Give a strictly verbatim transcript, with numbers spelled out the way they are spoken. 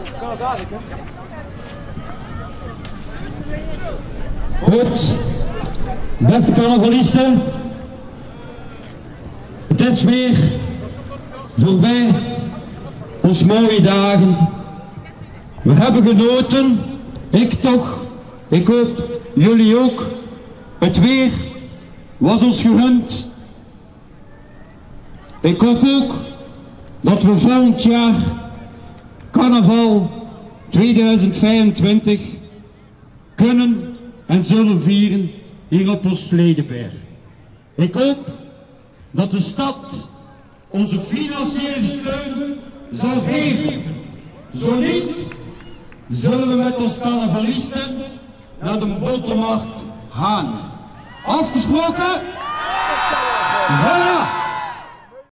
Goed, beste carnavalisten, het is weer voorbij, ons mooie dagen. We hebben genoten, ik toch, ik hoop jullie ook. Het weer was ons gegund. Ik hoop ook dat we volgend jaar carnaval tweeduizend vijfentwintig kunnen en zullen vieren hier op ons Ledenberg. Ik hoop dat de stad onze financiële steun zal geven. Zo niet, zullen we met ons carnavalisten naar de Bottermarkt gaan. Afgesproken?